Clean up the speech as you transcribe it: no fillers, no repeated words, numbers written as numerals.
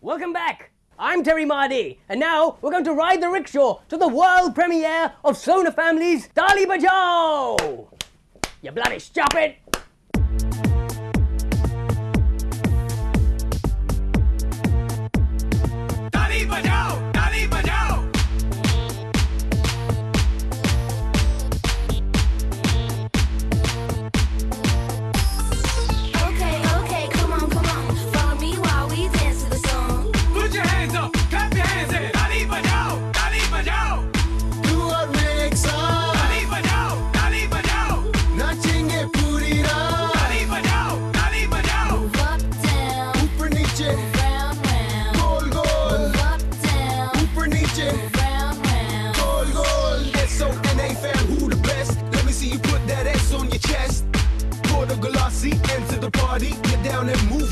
Welcome back. I'm Terry Mardy, and now we're going to ride the rickshaw to the world premiere of Sona Family's Taali Bajao! You bloody stop it! Taali bajao, taali bajao. Okay, come on, follow me while we dance to the song. Put your hands up, clap your hands in. Taali bajao, taali bajao. Do what makes up. Taali bajao, taali bajao. नाचेंगे पूरी रात. Taali bajao, taali bajao. Move up, down, ऊपर नीचे, round, round. गोल गोल. Move up, down, ऊपर नीचे, round, round. Goal goal. Sona fam, who the best? Let me see you put that S on your chest. Pour the glossy, enter the party, get down and move